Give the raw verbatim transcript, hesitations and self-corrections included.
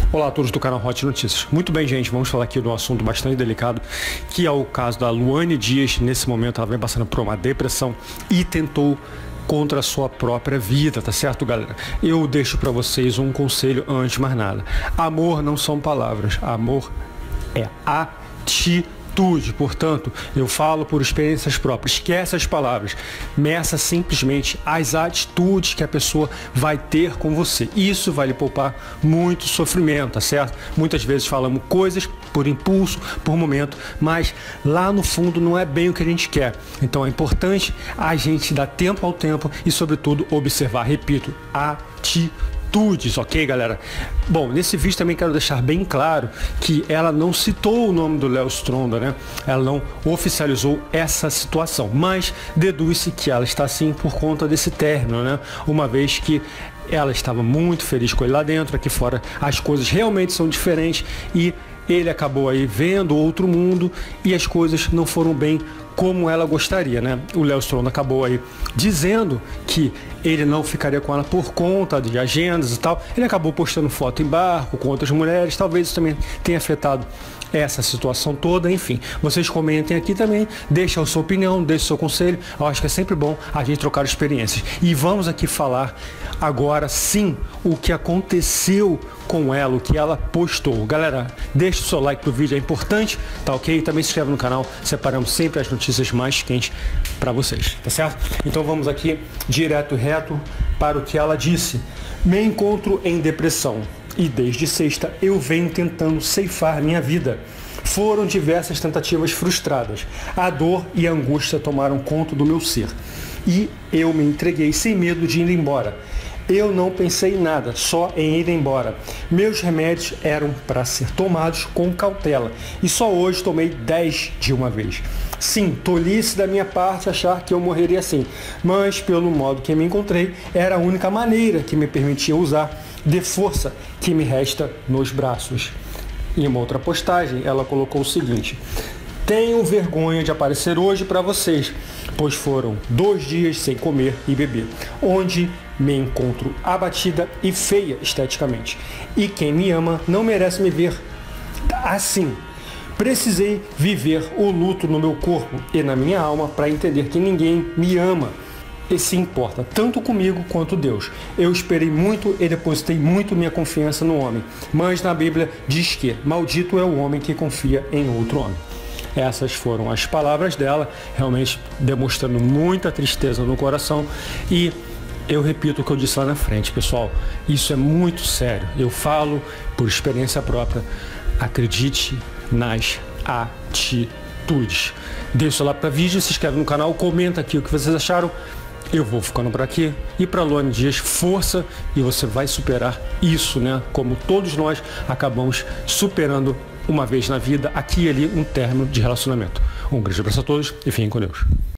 Olá a todos do canal Hot Notícias. Muito bem, gente, vamos falar aqui de um assunto bastante delicado, que é o caso da Luane Dias. Nesse momento ela vem passando por uma depressão e tentou contra a sua própria vida, tá certo, galera? Eu deixo para vocês um conselho antes de mais nada. Amor não são palavras, amor é atitude. Portanto, eu falo por experiências próprias. Esquece as palavras. Meça simplesmente as atitudes que a pessoa vai ter com você. Isso vai lhe poupar muito sofrimento, tá certo? Muitas vezes falamos coisas por impulso, por momento, mas lá no fundo não é bem o que a gente quer. Então é importante a gente dar tempo ao tempo e, sobretudo, observar. Repito, atitudes, ok, galera? Bom, nesse vídeo também quero deixar bem claro que ela não citou o nome do Léo Stronda, né? Ela não oficializou essa situação, mas deduz-se que ela está assim por conta desse término, né? Uma vez que ela estava muito feliz com ele lá dentro, aqui fora as coisas realmente são diferentes e ele acabou aí vendo outro mundo e as coisas não foram bem como ela gostaria, né? O Léo Stronda acabou aí dizendo que ele não ficaria com ela por conta de agendas e tal. Ele acabou postando foto em barco com outras mulheres. Talvez isso também tenha afetado essa situação toda. Enfim, vocês comentem aqui também, deixem a sua opinião, deixem o seu conselho. Eu acho que é sempre bom a gente trocar experiências. E vamos aqui falar agora sim o que aconteceu com ela, o que ela postou. Galera, deixe o seu like pro vídeo, é importante, tá ok? Também se inscreve no canal, separamos sempre as notícias mais quentes para vocês, tá certo? Então vamos aqui direto e reto para o que ela disse. Me encontro em depressão e desde sexta eu venho tentando ceifar minha vida. Foram diversas tentativas frustradas. A dor e a angústia tomaram conta do meu ser e eu me entreguei sem medo de ir embora. Eu não pensei em nada, só em ir embora. Meus remédios eram para ser tomados com cautela e só hoje tomei dez de uma vez. Sim, tolice da minha parte achar que eu morreria assim, mas pelo modo que me encontrei, era a única maneira que me permitia usar de força que me resta nos braços. Em uma outra postagem, ela colocou o seguinte: tenho vergonha de aparecer hoje para vocês, pois foram dois dias sem comer e beber, onde me encontro abatida e feia esteticamente. E quem me ama não merece me ver assim. Precisei viver o luto no meu corpo e na minha alma para entender que ninguém me ama e se importa, tanto comigo quanto Deus. Eu esperei muito e depositei muito minha confiança no homem, mas na Bíblia diz que maldito é o homem que confia em outro homem. Essas foram as palavras dela, realmente demonstrando muita tristeza no coração. E eu repito o que eu disse lá na frente, pessoal, isso é muito sério. Eu falo por experiência própria. Acredite nas atitudes. Deixa lá para vídeo, se inscreve no canal, comenta aqui o que vocês acharam. Eu vou ficando por aqui. E para Luane Dias, força, e você vai superar isso, né? Como todos nós acabamos superando uma vez na vida, aqui e ali, um término de relacionamento. Um grande abraço a todos e fiquem com Deus.